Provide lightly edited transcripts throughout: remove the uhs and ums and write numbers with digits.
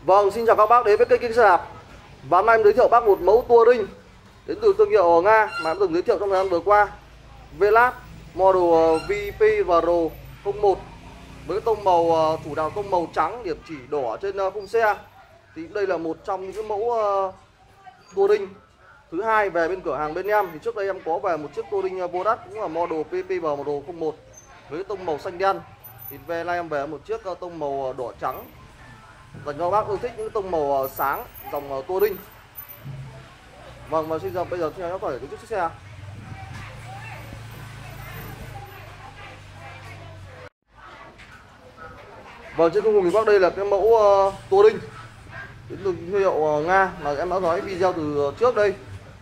Vâng, xin chào các bác đến với kênh Kinh Xe Đạp. Và hôm nay em giới thiệu bác một mẫu touring đến từ thương hiệu Nga mà em từng giới thiệu trong thời gian vừa qua. Veloz model VP Pro 01 với tông màu chủ đạo tông màu trắng, điểm chỉ đỏ trên khung xe. Thì đây là một trong những cái mẫu touring thứ hai về bên cửa hàng bên em. Thì trước đây em có về một chiếc touring Veloz cũng là model VP Pro 01 với tông màu xanh đen. Thì về nay em về một chiếc tông màu đỏ trắng dành cho các bác yêu thích những tông màu sáng dòng touring. Vâng, và bây giờ xin hỏi cái chiếc xe. Vâng, trên khung hình các bác đây là cái mẫu touring đến từ thương hiệu Nga mà em đã nói video từ trước đây.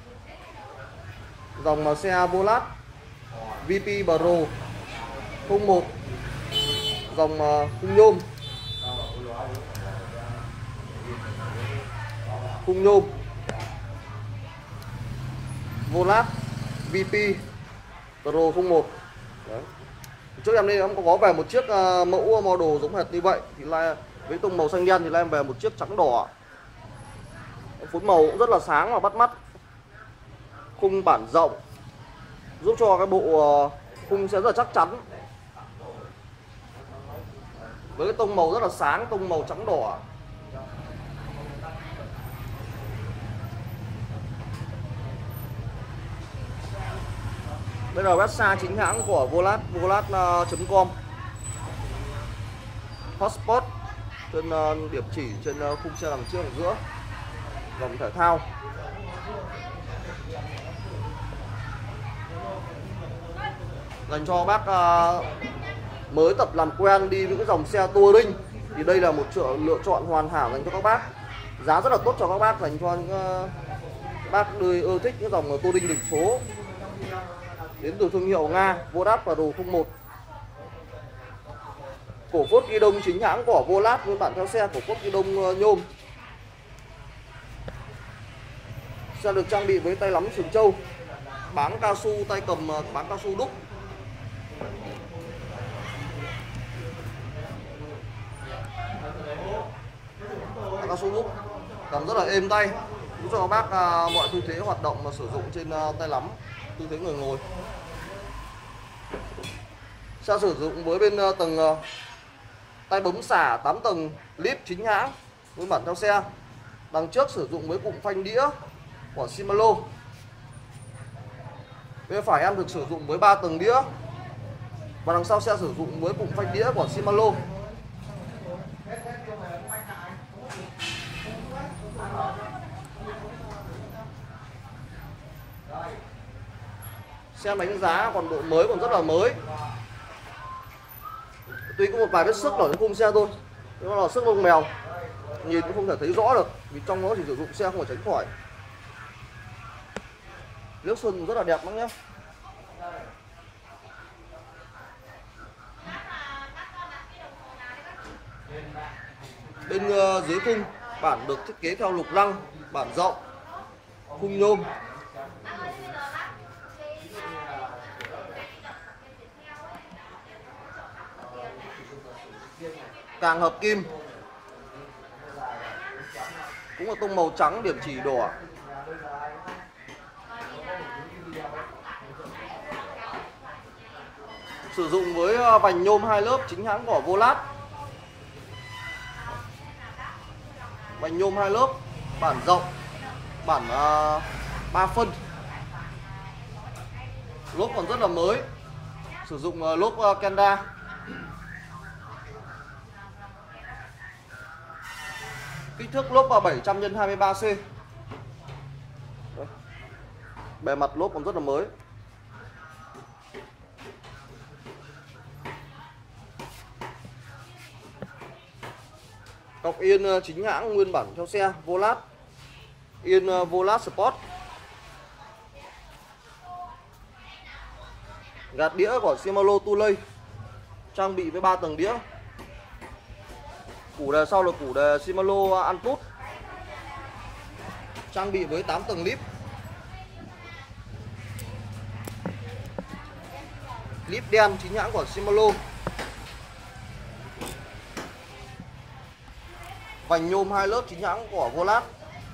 Dòng xe Veloz VP Pro 01 dòng khung nhôm Veloz VP Pro 01. Đấy. Trước em đây em có về một chiếc mẫu model giống hệt như vậy thì là với tông màu xanh đen, thì là em về một chiếc trắng đỏ. Phối màu cũng rất là sáng và bắt mắt. Khung bản rộng giúp cho cái bộ khung sẽ rất là chắc chắn. Với cái tông màu rất là sáng, tông màu trắng đỏ. Đây là website chính hãng của Veloz, veloz.com. Hotspot trên điểm chỉ trên khung xe đằng trước ở giữa. Dòng thể thao. Dành cho bác mới tập làm quen đi những cái dòng xe touring thì đây là một lựa chọn hoàn hảo dành cho các bác. Giá rất là tốt cho các bác, dành cho những bác yêu thích những dòng touring đường phố đến từ thương hiệu Nga Veloz Pro 01. Cổ phốt ghi đông chính hãng của Veloz, nguyên bản theo xe cổ phốt ghi đông nhôm. Xe được trang bị với tay lắm sừng trâu, báng cao su, tay cầm báng cao su đúc. Cao su đúc cầm rất là êm tay, giúp cho các bác mọi tư thế hoạt động mà sử dụng trên tay lắm, tư thế người ngồi. Xe sử dụng với bên tầng tay bấm xả 8 tầng lip chính hãng nguyên bản theo xe. Đằng trước sử dụng với cụm phanh đĩa của Shimano. Bên phải em được sử dụng với 3 tầng đĩa. Và đằng sau xe sử dụng với cụm phanh đĩa của Shimano. Xe đánh giá còn độ mới còn rất là mới. Tuy có một vài vết xước ở trên khung xe thôi, nó là xước lông mèo, nhìn cũng không thể thấy rõ được vì trong nó chỉ sử dụng xe không thể tránh khỏi. Nước sơn rất là đẹp lắm nhé. Bên dưới khung bản được thiết kế theo lục lăng, bản rộng, khung nhôm. Càng hợp kim, cũng là tông màu trắng, điểm chỉ đỏ. Sử dụng với vành nhôm 2 lớp chính hãng của Veloz. Vành nhôm 2 lớp, bản rộng, bản 3 phân. Lốp còn rất là mới. Sử dụng lốp Kenda. Kích thước lốp là 700 x 23 C. Đấy. Bề mặt lốp còn rất là mới. Cọc yên chính hãng nguyên bản theo xe Veloz. Yên Veloz Sport. Gạt đĩa của Shimano Tulay, trang bị với 3 tầng đĩa. Củ đề sau là củ đề Shimano Antutu, trang bị với 8 tầng lip. Lip đen chính hãng của Shimano. Vành nhôm 2 lớp chính hãng của Volat.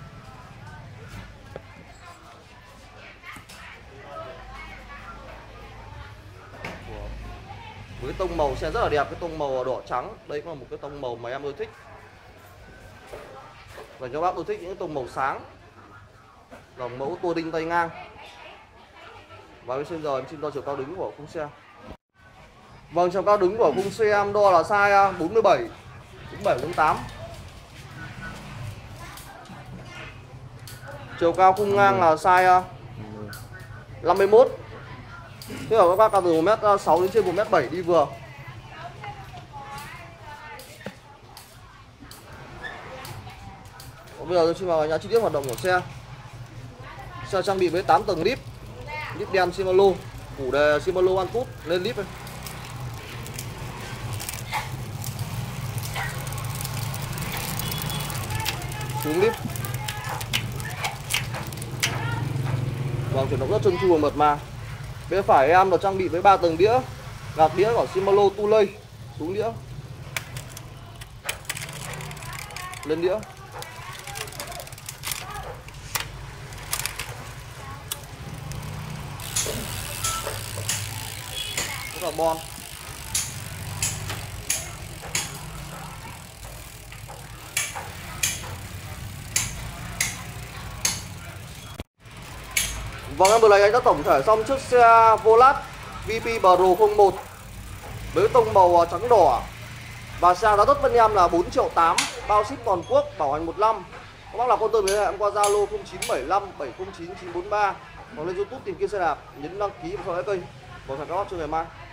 Với cái tông màu xe rất là đẹp, cái tông màu đỏ trắng. Đây cũng là một cái tông màu mà em ưa thích. Và cho bác ưa thích những tông màu sáng. Dòng mẫu tua đinh tay ngang. Và bây giờ em xin đo chiều cao đứng của khung xe. Vâng, chiều cao đứng của khung xe em đo là size 47, 47, 48. Chiều cao khung ngang là size 51. Thế là các bác cao từ 1m6 đến trên 1m7 đi vừa. Bây giờ tôi xin vào nhà chi tiết hoạt động của xe. Xe trang bị với 8 tầng lip. Lip đen Shimano, phủ đề Shimano One Foot lên lip này. Xuống lip. Vâng, chuyển động rất trơn tru và mượt mà. Bên phải em được trang bị với 3 tầng đĩa, gạt đĩa của Shimano Tulay, xuống đĩa, lên đĩa. Carbon. Vâng, em vừa lấy anh đã tổng thể xong chiếc xe Volat VP Pro 01 với tông màu trắng đỏ. Và xe giá đất bên em là 4.8 triệu, bao ship toàn quốc, bảo hành 1 năm. Các bác là quan tâm đến em qua Zalo 0975 709 943 hoặc lên YouTube tìm kiếm xe đạp, nhấn đăng ký và theo dõi kênh. Còn hẹn các bác trong ngày mai.